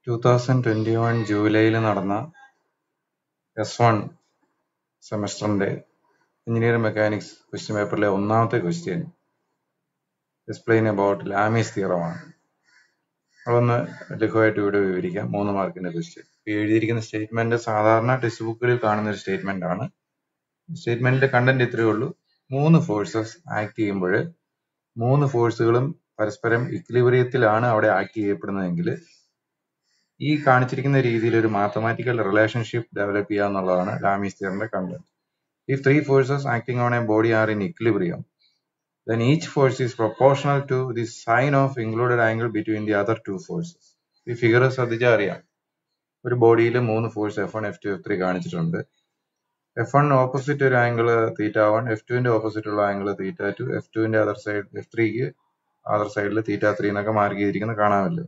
2021 ജൂലൈയിൽ നടന്ന S1 സെമസ്റ്ററിന്റെ എഞ്ചിനീയറിംഗ് മെക്കാനിക്സ് ക്വസ്റ്റ്യൻ പേപ്പറിലെ ഒന്നാമത്തെ ക്വസ്റ്റ്യൻ എക്സ്പ്ലെയിൻ അബൌട്ട് ലാമീസ് തിയറമാണ്. അതൊന്ന് ലഘുവായിട്ട് ഇവിടെ വിവരിക്കാം. 3 മാർക്കിന്റെ ക്വസ്റ്റ്യൻ. എഴുതിയിരിക്കുന്ന സ്റ്റേറ്റ്മെന്റ് സാധാരണ ടെക്സ്റ്റ് ബുക്കുകളിൽ കാണുന്ന ഒരു സ്റ്റേറ്റ്മെന്റ് ആണ്. സ്റ്റേറ്റ്മെന്റിന്റെ കണ്ടന്റ് ഇത്രയേ ഉള്ളൂ. 3 ഫോഴ്സസ് ആക്ട് ചെയ്യുമ്പോൾ 3 ഫോഴ്സുകളും പരസ്പരം ഇക്വിലിബ്രിയത്തിലാണ് അവിടെ ആക്ട് ചെയ്യപ്പെടുന്നതെങ്കിൽ ഈ കാണിച്ചിരിക്കുന്ന രീതിയിൽ ഒരു മാത്തമാറ്റിക്കൽ റിലേഷൻഷിപ്പ് ഡെവലപ്പ് ചെയ്യുക എന്നുള്ളതാണ് ലാമീസ് തിയറിന്റെ content. If 3 forces acting on a body are in equilibrium, then each force is proportional to the sine of included angle between the other 2 forces. ഈ ഫിഗർ ശ്രദ്ധിച്ചാൽ അറിയാം. ഒരു ബോഡിയിൽ 3 ഫോഴ്സ് F1, F2, F3 കാണിച്ചിട്ടുണ്ട്. F1 opposite ഒരു angle θ1, F2ന്റെ opposite ഉള്ള angle θ2, F2ന്റെ അതർ സൈഡ് F3ക്ക് അതർ സൈഡിൽ θ3 എന്നൊക്കെ മാർക്ക് ചെയ്തിരിക്കുന്നത് കാണാമല്ലോ.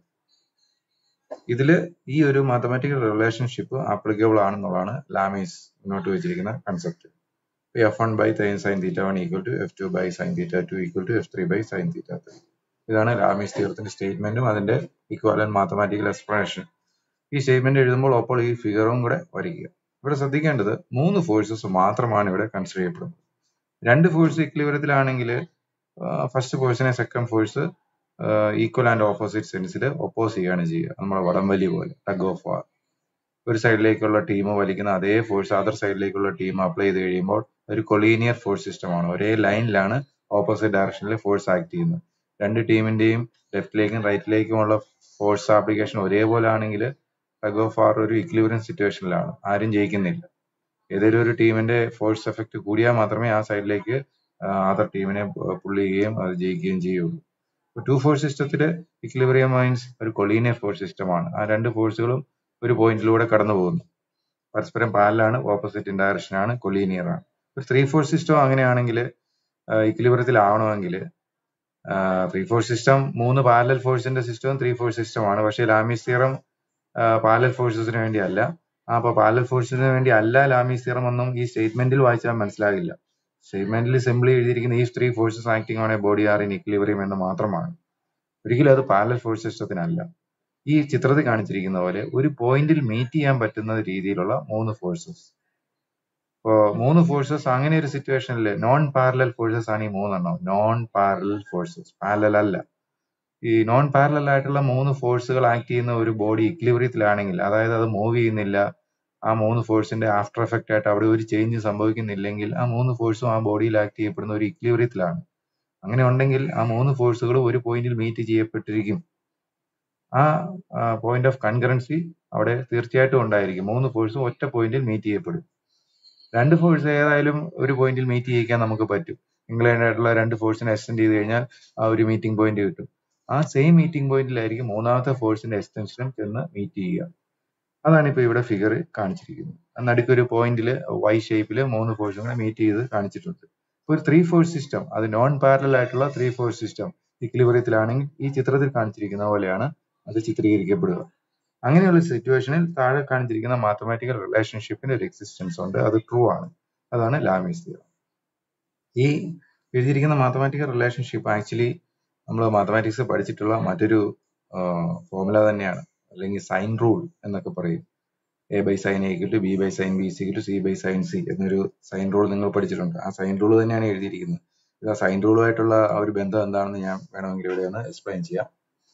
ഇതില് ഈ ഒരു മാത്തമാറ്റിക്കൽ റിലേഷൻഷിപ്പ് ആപ്ലിക്കബിൾ ആണെന്നുള്ളതാണ് ലാമീസ് മുന്നോട്ട് വെച്ചിരിക്കുന്ന concept. F1 by sin θ1 equal to F2 by sin θ2 equal to F3 by sin θ3. ഇതാണ് ലാമീസ് തിയറത്തിന്റെ സ്റ്റേറ്റ്മെന്റും അതിന്റെ ഇക്വാലന്റ് മാത്തമാറ്റിക്കൽ എക്സ്പ്ലനേഷൻ. ഈ സ്റ്റേറ്റ്മെന്റ് എഴുതുമ്പോൾ അപ്പോൾ ഈ ഫിഗറും കൂടെ വരയ്ക്കുക. ഇവിടെ ശ്രദ്ധിക്കേണ്ടത് 3 ഫോഴ്സസ് മാത്രമാണ് ഇവിടെ കൺസിഡർ ചെയ്യപ്പെടുന്നത്. 2 ഫോഴ്സ് ഇക്വിലിബ്രിയത്തിലാണെങ്കിൽ ഫസ്റ്റ് ഫോഴ്സിനെ second force equal and opposite സെൻസിൽ ഒപ്പോസ് ചെയ്യുകയാണ് ചെയ്യുക. നമ്മുടെ വടംവലി പോലെ, ടഗ് ഓഫ് വാർ. ഒരു സൈഡിലേക്കുള്ള ടീം വലിക്കുന്ന അതേ ഫോഴ്സ് അതർ സൈഡിലേക്കുള്ള ടീം അപ്ലൈ ചെയ്ത് കഴിയുമ്പോൾ ഒരു കൊളീനിയർ ഫോഴ്സ് സിസ്റ്റമാണ്. ഒരേ ലൈനിലാണ് ഓപ്പോസിറ്റ് ഡയറക്ഷനിൽ ഫോഴ്സ് ആക്ട് ചെയ്യുന്നത്. രണ്ട് ടീമിന്റെയും ലെഫ്റ്റിലേക്കും റൈറ്റിലേക്കുമുള്ള ഫോഴ്സ് ആപ്ലിക്കേഷൻ ഒരേപോലെ ആണെങ്കിൽ ടഗ് ഓഫ് വാർ ഒരു ഇക്വിലിബ്രിയം സിറ്റുവേഷനിലാണ്. ആരും ജയിക്കുന്നില്ല. ഏതെങ്കിലും ഒരു ടീമിന്റെ ഫോഴ്സ് എഫക്ട് കൂടിയാൽ മാത്രമേ ആ സൈഡിലേക്ക് അതർ ടീമിനെ പുള്ളി ചെയ്യുകയും അത് ജയിക്കുകയും ചെയ്യുള്ളൂ. 2 ഫോഴ്സ് സിസ്റ്റത്തില് ഇക്വിലിബ്രിയം മീൻസ് ഒരു കൊളീനിയർ ഫോഴ്സ് സിസ്റ്റമാണ്. ആ 2 ഫോഴ്സുകളും ഒരു പോയിന്റിലൂടെ കടന്നു പോകുന്നു. പരസ്പരം പാരലാണ്, ഓപ്പോസിറ്റ് ഡയറക്ഷൻ ആണ്, കൊളീനിയർ ആണ്. ഒരു 3 ഫോഴ്സ് സിസ്റ്റം അങ്ങനെയാണെങ്കിൽ ഇക്വിലിബ്രിയത്തിലാവണമെങ്കിൽ 3 ഫോഴ്സ് സിസ്റ്റം 3 പാരലൽ ഫോഴ്സിന്റെ സിസ്റ്റവും 3 ഫോഴ്സ് സിസ്റ്റമാണ്. പക്ഷേ ലാമീസ് തിയറം പാരലൽ ഫോഴ്സസിന് വേണ്ടി അല്ല. അപ്പൊ പാരലൽ ഫോഴ്സിന് വേണ്ടി അല്ല ലാമീസ് തിയറം ഒന്നും ഈ സ്റ്റേറ്റ്മെന്റിൽ വായിച്ചാൽ മനസ്സിലാകില്ല. സ്റ്റേറ്റ്മെന്റിൽ സിംപ്ലി എഴുതിയിരിക്കുന്ന ഈ 3 forces acting on a body are in equilibrium എന്ന് മാത്രമാണ്. ഒരിക്കലും അത് പാരലൽ ഫോഴ്സ് സിസ്റ്റത്തിനല്ല. ഈ ചിത്രത്തിൽ കാണിച്ചിരിക്കുന്ന പോലെ ഒരു പോയിന്റിൽ മീറ്റ് ചെയ്യാൻ പറ്റുന്ന രീതിയിലുള്ള 3 ഫോഴ്സസ്. ഇപ്പോ 3 ഫോഴ്സസ് അങ്ങനെ ഒരു സിറ്റുവേഷനിൽ നോൺ പാരലൽ ഫോഴ്സസ് ആണ് ഈ 3 നോൺ പാരലൽ ഫോഴ്സസ്, പാരലൽ അല്ല. ഈ നോൺ പാരലൽ ആയിട്ടുള്ള 3 ഫോഴ്സുകൾ ആക്ട് ചെയ്യുന്ന ഒരു ബോഡി ഇക്വിലിബ്രിയത്തിലാണെങ്കിൽ, അതായത് അത് മൂവ് ചെയ്യുന്നില്ല, ആ 3 ഫോഴ്സിന്റെ ആഫ്റ്റർ എഫക്റ്റ് ആയിട്ട് അവിടെ ഒരു ചേഞ്ച് സംഭവിക്കുന്നില്ലെങ്കിൽ ആ 3 ഫോഴ്സും ആ ബോഡിയിൽ ആക്ട് ചെയ്യപ്പെടുന്ന ഒരു ഇക്വിലിബ്രിയത്തിലാണ്. അങ്ങനെ ഉണ്ടെങ്കിൽ ആ 3 ഫോഴ്സുകൾ ഒരു പോയിന്റിൽ മീറ്റ് ചെയ്യപ്പെട്ടിരിക്കും. ആ പോയിന്റ് ഓഫ് കൺകറൻസി അവിടെ തീർച്ചയായിട്ടും ഉണ്ടായിരിക്കും. 3 ഫോഴ്സും ഒറ്റ പോയിന്റിൽ മീറ്റ് ചെയ്യപ്പെടും. 2 ഫോഴ്സ് ഏതായാലും ഒരു പോയിന്റിൽ മീറ്റ് ചെയ്യിക്കാൻ നമുക്ക് പറ്റും. ഇംഗ്ലണ്ട് ആയിട്ടുള്ള 2 ഫോഴ്സിനെ എക്സ്റ്റെൻഡ് ചെയ്ത് കഴിഞ്ഞാൽ ആ ഒരു മീറ്റിംഗ് പോയിന്റ് കിട്ടും. ആ സെയിം മീറ്റിംഗ് പോയിന്റിലായിരിക്കും മൂന്നാമത്തെ ഫോഴ്സിന്റെ എക്സ്റ്റൻഷനും ചെന്ന് മീറ്റ് ചെയ്യുക. അതാണ് ഇപ്പൊ ഇവിടെ ഫിഗർ കാണിച്ചിരിക്കുന്നത്. നടുക്കൊരു പോയിന്റില് വൈ ഷേപ്പില് 3 ഫോഴ്സുകളെ മീറ്റ് ചെയ്ത് കാണിച്ചിട്ടുണ്ട്. ഒരു 3 ഫോഴ്സ് സിസ്റ്റം, അത് നോൺ പാരലൽ ആയിട്ടുള്ള 3 ഫോഴ്സ് സിസ്റ്റം ഇക്വിലിബ്രിയത്തിലാണെങ്കിൽ ഈ ചിത്രത്തിൽ കാണിച്ചിരിക്കുന്ന പോലെയാണ് അത് ചിത്രീകരിക്കപ്പെടുക. അങ്ങനെയുള്ള സിറ്റുവേഷനിൽ താഴെ കാണിച്ചിരിക്കുന്ന മാത്തമാറ്റിക്കൽ റിലേഷൻഷിപ്പിന്റെ ഒരു എക്സിസ്റ്റൻസ് ഉണ്ട്. അത് ട്രൂ ആണ്. അതാണ് ലാമീസ് തിയറം. ഈ എഴുതിയിരിക്കുന്ന മാത്തമാറ്റിക്കൽ റിലേഷൻഷിപ്പ് ആക്ച്വലി നമ്മൾ മാത്തമാറ്റിക്സ് പഠിച്ചിട്ടുള്ള മറ്റൊരു ഫോർമുല തന്നെയാണ്, അല്ലെങ്കിൽ സൈൻ റൂൾ എന്നൊക്കെ പറയും. A by sin A equal to B by sin B is equal to C by sin C എന്നൊരു സൈൻ റൂൾ നിങ്ങൾ പഠിച്ചിട്ടുണ്ട്. ആ സൈൻ റൂൾ തന്നെയാണ് എഴുതിയിരിക്കുന്നത്. ആ സൈൻ റൂളുമായിട്ടുള്ള ആ ഒരു ബന്ധം എന്താണെന്ന് ഞാൻ വേണമെങ്കിൽ ഇവിടെ ഒന്ന് എക്സ്പ്ലെയിൻ ചെയ്യാം.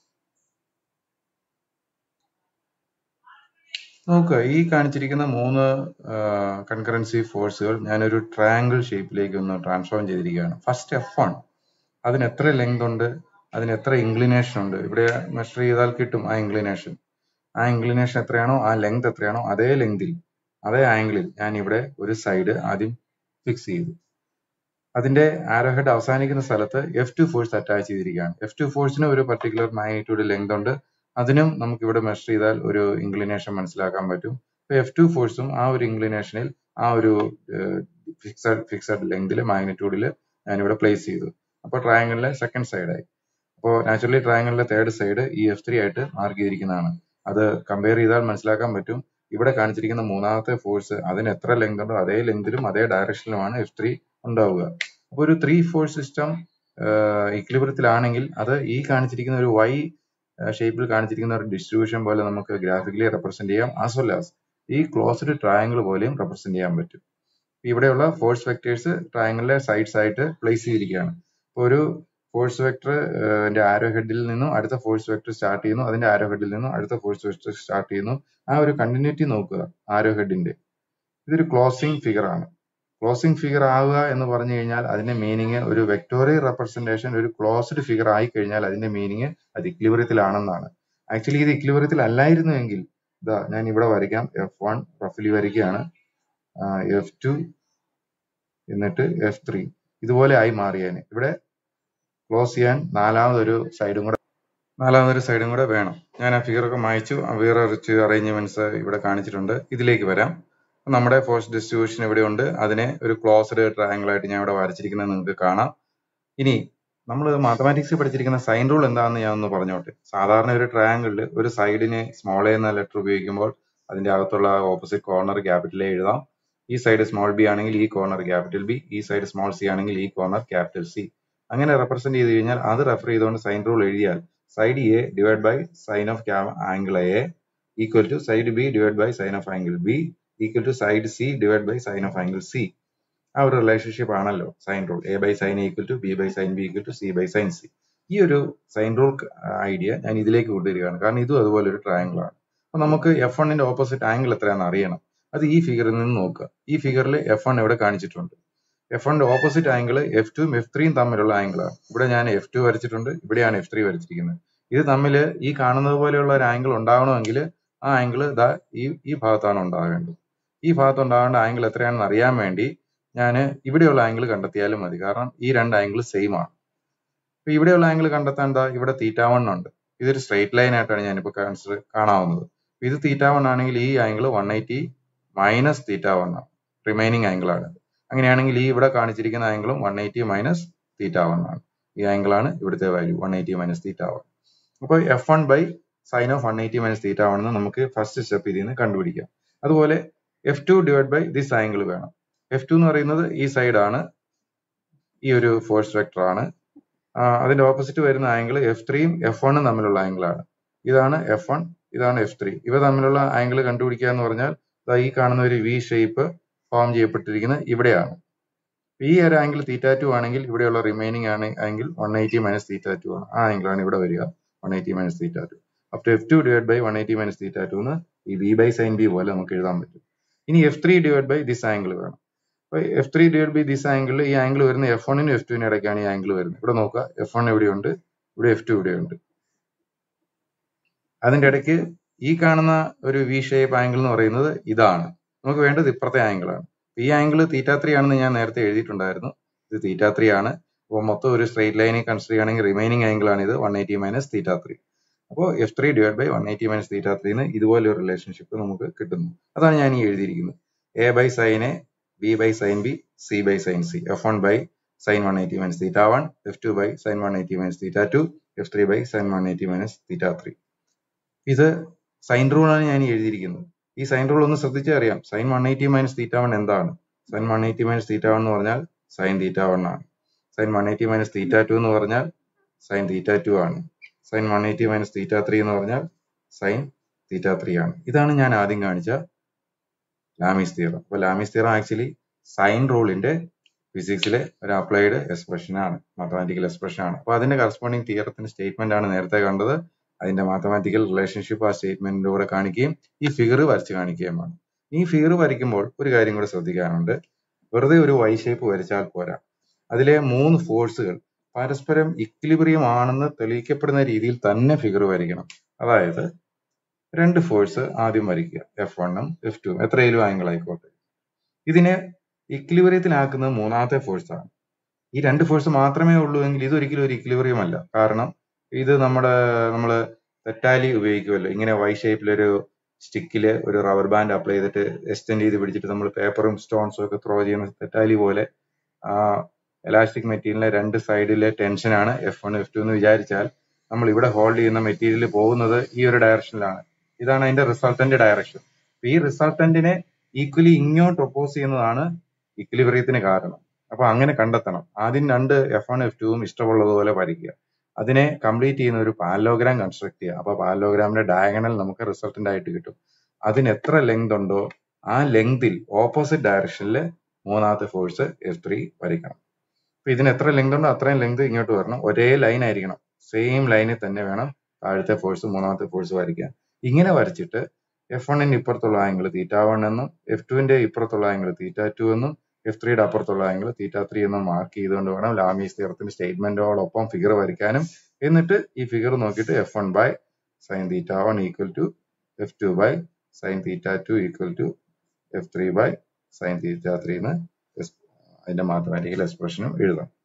നോക്കുക, ഈ കാണിച്ചിരിക്കുന്ന 3 കൺകറൻസി ഫോഴ്സുകൾ ഞാനൊരു ട്രയാങ്കിൾ ഷേപ്പിലേക്ക് ഒന്ന് ട്രാൻസ്ഫോം ചെയ്തിരിക്കുകയാണ്. ഫസ്റ്റ് F1, അതിന് എത്ര ലെങ്ത് ഉണ്ട്, അതിന് എത്ര ഇൻക്ലിനേഷൻ ഉണ്ട്, ഇവിടെ മെഷർ ചെയ്താൽ കിട്ടും ആ ഇൻക്ലിനേഷൻ. ആ ഇൻക്ലിനേഷൻ എത്രയാണോ, ആ ലെങ്ത് എത്രയാണോ, അതേ ലെങ്തിൽ അതേ ആംഗിളിൽ ഞാൻ ഇവിടെ ഒരു സൈഡ് ആദ്യം ഫിക്സ് ചെയ്തു. അതിന്റെ ആരോ ഹെഡ് അവസാനിക്കുന്ന സ്ഥലത്ത് F2 ഫോഴ്സ് അറ്റാച്ച് ചെയ്തിരിക്കുകയാണ്. F2 ഫോഴ്സിന് ഒരു പർട്ടിക്കുലർ മാഗ്നിറ്റ്യൂഡ് ലെങ്ത് ഉണ്ട്. അതിനും നമുക്ക് ഇവിടെ മെഷർ ചെയ്താൽ ഒരു ഇൻക്ലിനേഷൻ മനസ്സിലാക്കാൻ പറ്റും. F2 ഫോഴ്സും ആ ഒരു ഇൻക്ലിനേഷനിൽ ആ ഒരു ഫിക്സഡ് ലെങ്തിൽ മാഗ്നിറ്റ്യൂഡിൽ ഞാനിവിടെ പ്ലേസ് ചെയ്തു. അപ്പോൾ ട്രയാങ്കിളിലെ സെക്കൻഡ് സൈഡായി. അപ്പോൾ നാച്ചുറലി ട്രയാങ്കിളിലെ തേർഡ് സൈഡ് ഈ F3 ആയിട്ട് മാർക്ക് ചെയ്തിരിക്കുന്നതാണ്. അത് കമ്പയർ ചെയ്താൽ മനസ്സിലാക്കാൻ പറ്റും. ഇവിടെ കാണിച്ചിരിക്കുന്ന മൂന്നാമത്തെ ഫോഴ്സ് അതിന് എത്ര ലെങ്ത് ഉണ്ടോ അതേ ലെങ്തിലും അതേ ഡയറക്ഷനിലുമാണ് F3 ഉണ്ടാവുക. അപ്പോൾ ഒരു 3 ഫോഴ്സ് സിസ്റ്റം ഇക്വിലിബ്രിയത്തിലാണെങ്കിൽ അത് ഈ കാണിച്ചിരിക്കുന്ന ഒരു Y ഷേപ്പിൽ കാണിച്ചിരിക്കുന്ന ഒരു ഡിസ്ട്രിബ്യൂഷൻ പോലെ നമുക്ക് ഗ്രാഫിക്കലി റെപ്രസെന്റ് ചെയ്യാം, ആസ് വെൽ ആസ് ഈ ക്ലോസ്ഡ് ട്രയാങ്കിൾ പോലെയും റെപ്രസെന്റ് ചെയ്യാൻ പറ്റും. ഇവിടെയുള്ള ഫോഴ്സ് വെക്ടേഴ്സ് ട്രയാങ്കിളിലെ സൈഡ്സ് ആയിട്ട് പ്ലേസ് ചെയ്തിരിക്കുകയാണ്. ഇപ്പോൾ ഒരു ഫോഴ്സ് വെക്ടർ ആരോ ഹെഡിൽ നിന്നും അടുത്ത ഫോഴ്സ് വെക്ടർ സ്റ്റാർട്ട് ചെയ്യുന്നു, അതിന്റെ ആരോ ഹെഡിൽ നിന്നും അടുത്ത ഫോഴ്സ് വെക്ടർ സ്റ്റാർട്ട് ചെയ്യുന്നു. ആ ഒരു കണ്ടിന്യൂറ്റി നോക്കുക ആരോ ഹെഡിന്റെ. ഇതൊരു ക്ലോസിംഗ് ഫിഗർ ആണ്. ക്ലോസിംഗ് ഫിഗർ ആവുക എന്ന് പറഞ്ഞു കഴിഞ്ഞാൽ അതിന്റെ മീനിങ് ഒരു വെക്ടോറിയൽ റെപ്രസെന്റേഷൻ ഒരു ക്ലോസ്ഡ് ഫിഗർ ആയി കഴിഞ്ഞാൽ അതിന്റെ മീനിങ് അത് ഇക്ലിബ്രിയത്തിലാണെന്നാണ്. ആക്ച്വലി ഇത് ഇക്ലിബ്രിയത്തിൽ അല്ലായിരുന്നുവെങ്കിൽ ഇതാ ഞാൻ ഇവിടെ വരയ്ക്കാം. F1 റഫലി വരയ്ക്കുകയാണ്, F2 എന്നിട്ട് F3 ഇതുപോലെ ആയി മാറിയേനെ. ഇവിടെ ക്ലോസ് ചെയ്യാൻ നാലാമതൊരു സൈഡും കൂടെ വേണം. ഞാൻ ആ ഫിഗറൊക്കെ മായ്ച്ചു. വേറെ കുറച്ച് അറേഞ്ച്മെന്റ്സ് ഇവിടെ കാണിച്ചിട്ടുണ്ട്. ഇതിലേക്ക് വരാം. നമ്മുടെ ഫോഴ്സ് ഡിസ്ട്രിബ്യൂഷൻ ഇവിടെ ഉണ്ട്. അതിനെ ഒരു ക്ലോസ്ഡ് ട്രയാങ്കിൾ ആയിട്ട് ഞാൻ ഇവിടെ വരച്ചിരിക്കുന്നത് നിങ്ങൾക്ക് കാണാം. ഇനി നമ്മൾ മാത്തമാറ്റിക്സ് പഠിച്ചിരിക്കുന്ന സൈൻ റൂൾ എന്താണെന്ന് ഞാൻ ഒന്ന് പറഞ്ഞോട്ടെ. സാധാരണ ഒരു ട്രയാങ്കിളിൽ ഒരു സൈഡിന് സ്മോൾ എ എന്ന ലെറ്റർ ഉപയോഗിക്കുമ്പോൾ അതിന്റെ അകത്തുള്ള ഓപ്പോസിറ്റ് കോർണർ ക്യാപിറ്റൽ എ എഴുതാം. ഈ സൈഡ് സ്മോൾ ബി ആണെങ്കിൽ ഈ കോർണർ ക്യാപിറ്റൽ ബി, ഈ സൈഡ് സ്മോൾ സി ആണെങ്കിൽ ഈ കോർണർ ക്യാപിറ്റൽ സി. അങ്ങനെ റെപ്രസെന്റ് ചെയ്ത് കഴിഞ്ഞാൽ അത് റെഫർ ചെയ്തുകൊണ്ട് സൈൻ റൂൾ എഴുതിയാൽ side a divide by sine of angle A equal to side b divide by sine of angle B equal to side c divide by sine of angle C. ആ ഒരു relationship ആണല്ലോ sine rule. A by sine equal to b by sine b equal to c by sine C. ഈ ഒരു sign rule idea ഞാൻ ഇതിലേക്ക് കൊണ്ടുവരികയാണ്, കാരണം ഇതും അതുപോലെ ഒരു ട്രയാങ്കിൾ ആണ്. അപ്പൊ നമുക്ക് F1 ന്റെ ഓപ്പോസിറ്റ് ആംഗിൾ എത്രയാണെന്ന് അറിയണം. അത് ഈ ഫിഗറിൽ നിന്ന് നോക്കുക. ഈ ഫിഗറിൽ F1 ഇവിടെ കാണിച്ചിട്ടുണ്ട്. F1 ന്റെ ഓപ്പോസിറ്റ് ആംഗിൾ F2 ഉം F3 ഉം തമ്മിലുള്ള ആംഗിൾ ആണ്. ഇവിടെ ഞാൻ F2 വരച്ചിട്ടുണ്ട്, ഇവിടെയാണ് F3 വരച്ചിരിക്കുന്നത്. ഇത് തമ്മിൽ ഈ കാണുന്നത് പോലെയുള്ള ഒരു ആംഗിൾ ഉണ്ടാവണമെങ്കിൽ ആ ആംഗിൾ ഈ ഭാഗത്താണ് ഉണ്ടാകേണ്ടത്. ഈ ഭാഗത്ത് ഉണ്ടാകേണ്ട ആംഗിൾ എത്രയാണെന്ന് അറിയാൻ വേണ്ടി ഞാൻ ഇവിടെയുള്ള ആംഗിൾ കണ്ടെത്തിയാലും മതി, കാരണം ഈ രണ്ട് ആംഗിൾ സെയിം ആണ്. അപ്പൊ ഇവിടെയുള്ള ആംഗിൾ കണ്ടെത്താൻ ഇവിടെ θ1 ഉണ്ട്. ഇതൊരു സ്ട്രെയിറ്റ് ലൈൻ ആയിട്ടാണ് ഞാനിപ്പോൾ കാണാവുന്നത്. ഇത് θ1 ആണെങ്കിൽ ഈ ആംഗിൾ 180 മൈനസ് θ1 ആണ്, റിമൈനിങ് ആംഗിൾ ആണ്. അങ്ങനെയാണെങ്കിൽ ഈ ഇവിടെ കാണിച്ചിരിക്കുന്ന ആംഗിളും 180 മൈനസ് θ1 ആണ്. ഈ ആംഗിൾ ആണ് ഇവിടുത്തെ വാല്യൂ 180 മൈനസ് θ1. അപ്പോൾ F1 by sine of 180 minus θ1 എന്ന് നമുക്ക് ഫസ്റ്റ് സ്റ്റെപ്പ് ഇതിൽ നിന്ന് കണ്ടുപിടിക്കാം. അതുപോലെ F2 divide by this angle വേണം. F2 എന്ന് പറയുന്നത് ഈ സൈഡാണ്, ഈ ഒരു ഫോഴ്സ് വെക്ടർ ആണ്. അതിന്റെ ഓപ്പോസിറ്റ് വരുന്ന ആംഗിൾ F3 ഉം F1 ഉം തമ്മിലുള്ള ആംഗിൾ ആണ്. ഇതാണ് F1, ഇതാണ് F3. ഇവ തമ്മിലുള്ള ആംഗിൾ കണ്ടുപിടിക്കുക എന്ന് പറഞ്ഞാൽ ഈ കാണുന്ന ഒരു വി ഷേപ്പ് ഫോം ചെയ്യപ്പെട്ടിരിക്കുന്നത് ഇവിടെയാണ്. ഈ ഒരു ആംഗിൾ θ2 ആണെങ്കിൽ ഇവിടെയുള്ള റിമൈനിങ് ആംഗിൾ 180 മൈനസ് θ2 ആണ്. ആ ആംഗിൾ ആണ് ഇവിടെ വരിക, 180 മൈനസ് θ2. അപ്പോൾ F2 ഡിവൈഡ് ബൈ 180 മൈനസ് θ2 എന്ന് ഈ ബി ബൈ സൈൻ ബി പോലെ നമുക്ക് എഴുതാൻ പറ്റും. ഇനി F3 divide by this angle വേണം. അപ്പോൾ F3 ഡിവൈഡ് ബൈ ദിസ് ആംഗിളിൽ ഈ ആംഗിൾ വരുന്ന F1 നും F2 നും ഇടയ്ക്കാണ് ഈ ആംഗിൾ വരുന്നത്. ഇവിടെ നോക്കുക, F1 ഇവിടെയുണ്ട്, ഇവിടെ F2 ഇവിടെയുണ്ട്. അതിന്റെ ഇടയ്ക്ക് ഈ കാണുന്ന ഒരു വി ഷേപ്പ് ആംഗിൾ എന്ന് പറയുന്നത് ഇതാണ്. നമുക്ക് വേണ്ടത് ഇപ്പുറത്തെ ആംഗിൾ ആണ്. ഈ ആംഗിൾ θ3 ആണെന്ന് ഞാൻ നേരത്തെ എഴുതിയിട്ടുണ്ടായിരുന്നു. ഇത് θ3 ആണ്. അപ്പോൾ മൊത്തം ഒരു സ്ട്രെയിറ്റ് ലൈനെ കൺസിഡർ ചെയ്യുകയാണെങ്കിൽ റിമൈനിങ് ആംഗിൾ ആണ് ഇത് 180 മൈനസ് θ3. അപ്പോൾ F3 ഡിവൈഡ് ബൈ 180 മൈനസ് θ3 ന്ന് ഇതുപോലെ ഒരു റിലേഷൻഷിപ്പ് നമുക്ക് കിട്ടുന്നു. അതാണ് ഞാൻ ഈ എഴുതിയിരിക്കുന്നത്. A by sine A, b by sine B, c by sine C. F1 by sine 180 minus θ1, F2 by sine 180 minus θ2, F3 by sine 180 minus θ3. ഇത് സൈൻ റൂൾ ആണ് ഞാൻ എഴുതിയിരിക്കുന്നത്. ഈ സൈൻ റൂൾ ഒന്ന് ശ്രദ്ധിച്ചാൽ അറിയാം. സൈൻ 180 മൈനസ് θ1 എന്താണ്? സൈൻ 180 മൈനസ് θ1 എന്ന് പറഞ്ഞാൽ സൈൻ θ1 ആണ്. സൈൻ 180 മൈനസ് θ2 എന്ന് പറഞ്ഞാൽ സൈൻ θ2 ആണ്. സൈൻ 180 മൈനസ് θ3 എന്ന് പറഞ്ഞാൽ സൈൻ θ3 ആണ്. ഇതാണ് ഞാൻ ആദ്യം കാണിച്ച ലാമീസ് തിയറം. അപ്പോൾ ലാമീസ് തിയറം ആക്ച്വലി സൈൻ റൂളിന്റെ ഫിസിക്സിലെ ഒരു അപ്ലൈഡ് എക്സ്പ്രഷൻ ആണ്, മാത്തമാറ്റിക്കൽ എക്സ്പ്രഷൻ ആണ്. അപ്പോൾ അതിന്റെ കറസ്പോണ്ടിങ് തിയറത്തിന്റെ സ്റ്റേറ്റ്മെന്റ് ആണ് നേരത്തെ കണ്ടത്. അതിന്റെ മാത്തമാറ്റിക്കൽ റിലേഷൻഷിപ്പ് ആ സ്റ്റേറ്റ്മെന്റിന്റെ കൂടെ കാണിക്കുകയും ഈ ഫിഗർ വരച്ച് കാണിക്കുകയും വേണം. ഈ ഫിഗർ വരയ്ക്കുമ്പോൾ ഒരു കാര്യം കൂടെ ശ്രദ്ധിക്കാനുണ്ട്. വെറുതെ ഒരു വൈ ഷേപ്പ് വരച്ചാൽ പോരാ. അതിലെ 3 ഫോഴ്സുകൾ പരസ്പരം ഇക്വിലിബ്രിയം ആണെന്ന് തെളിയിക്കപ്പെടുന്ന രീതിയിൽ തന്നെ ഫിഗർ വരയ്ക്കണം. അതായത് 2 ഫോഴ്സ് ആദ്യം വരയ്ക്കുക, F1 ഉം F2 ഉം, എത്രയിലും ആംഗിൾ ആയിക്കോട്ടെ. ഇതിനെ ഇക്വിലിബ്രിയത്തിലാക്കുന്നത് മൂന്നാമത്തെ ഫോഴ്സ് ആണ്. ഈ 2 ഫോഴ്സ് മാത്രമേ ഉള്ളൂ എങ്കിൽ ഇതൊരിക്കലും ഒരു ഇക്വിലിബ്രിയം അല്ല. കാരണം ഇത് നമ്മള് തെറ്റാലി ഉപയോഗിക്കുമല്ലോ. ഇങ്ങനെ വൈ ഷേപ്പിലൊരു സ്റ്റിക്കില് ഒരു റബ്ബർ ബാൻഡ് അപ്ലൈ ചെയ്തിട്ട് എക്സ്റ്റെൻഡ് ചെയ്ത് പിടിച്ചിട്ട് നമ്മൾ പേപ്പറും സ്റ്റോൺസും ഒക്കെ ത്രോ ചെയ്യുന്ന തെറ്റാലി പോലെ എലാസ്റ്റിക് മെറ്റീരിയലിലെ 2 സൈഡിലെ ടെൻഷനാണ് F1 F2 എന്ന് വിചാരിച്ചാൽ നമ്മൾ ഇവിടെ ഹോൾഡ് ചെയ്യുന്ന മെറ്റീരിയൽ പോകുന്നത് ഈ ഒരു ഡയറക്ഷനിലാണ്. ഇതാണ് അതിന്റെ റിസൾട്ടന്റ് ഡയറക്ഷൻ. ഈ റിസൾട്ടന്റിനെ ഈക്വലി ഇങ്ങോട്ട് ഒപ്പോസ് ചെയ്യുന്നതാണ് ഇക്വിലിബ്രിയത്തിന് കാരണം. അപ്പൊ അങ്ങനെ കണ്ടെത്തണം. ആദ്യം 2 F1 F2 ഉം ഇഷ്ടമുള്ളതുപോലെ വരയ്ക്കുക. അതിനെ കംപ്ലീറ്റ് ചെയ്യുന്ന ഒരു പാരലോഗ്രാം കൺസ്ട്രക്ട് ചെയ്യുക. അപ്പൊ പാരലോഗ്രാമിന്റെ ഡയഗണൽ നമുക്ക് റിസൾട്ടന്റ് ആയിട്ട് കിട്ടും. അതിന് എത്ര ലെങ്ത് ഉണ്ടോ ആ ലെങ്തിൽ ഓപ്പോസിറ്റ് ഡയറക്ഷനിൽ മൂന്നാമത്തെ ഫോഴ്സ് F3 വരയ്ക്കണം. അപ്പൊ ഇതിന് എത്ര ലെങ്ത് ഉണ്ടോ അത്രയും ലെങ്ത് ഇങ്ങോട്ട് വരണം. ഒരേ ലൈൻ ആയിരിക്കണം. സെയിം ലൈനിൽ തന്നെ വേണം താഴത്തെ ഫോഴ്സ് മൂന്നാമത്തെ ഫോഴ്സ് വരയ്ക്കാൻ. ഇങ്ങനെ വരച്ചിട്ട് F1ന്റെ ഇപ്പുറത്തുള്ള ആംഗിൾ θ1 എന്നും F2ന്റെ ഇപ്പുറത്തുള്ള ആംഗിൾ θ2 എന്നും F3യുടെ അപ്പുറത്തുള്ള ആംഗിൾ θ3 എന്നും മാർക്ക് ചെയ്തുകൊണ്ട് വേണം ലാമീസ് തിയറത്തിന്റെ സ്റ്റേറ്റ്മെന്റോടൊപ്പം ഫിഗർ വരയ്ക്കാനും. എന്നിട്ട് ഈ ഫിഗർ നോക്കിയിട്ട് F1 by sin θ1 equal to F2 by sin θ2 equal to F3 by sin θ3 എന്ന് അതിന്റെ മാത്തമാറ്റിക്കൽ എക്സ്പ്രഷനും എഴുതാം.